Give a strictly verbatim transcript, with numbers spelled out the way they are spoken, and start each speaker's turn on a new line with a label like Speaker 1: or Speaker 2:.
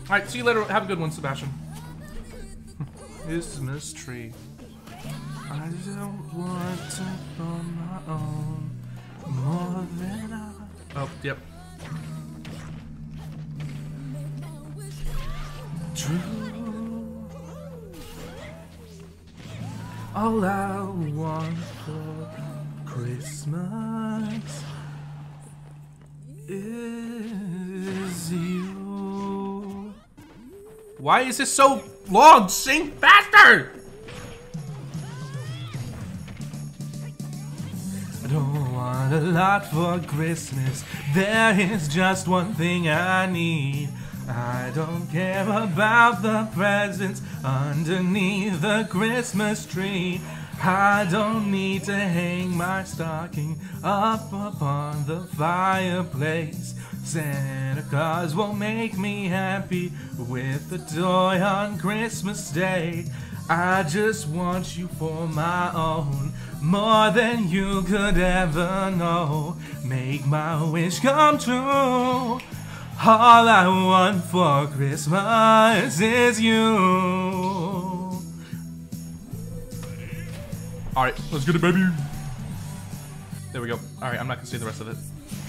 Speaker 1: Alright, see you later. Have a good one, Sebastian. Christmas tree. I don't want to on my own more than I... Oh, yep. True. All I want for Christmas is you. Why is this so long? Sing faster! I don't want a lot for Christmas. There is just one thing I need. I don't care about the presents underneath the Christmas tree. I don't need to hang my stocking up upon the fireplace. Santa Claus will make me happy with a toy on Christmas Day. I just want you for my own, more than you could ever know. Make my wish come true. All I want for Christmas is you. Alright, let's get it, baby. There we go. Alright, I'm not gonna say the rest of it.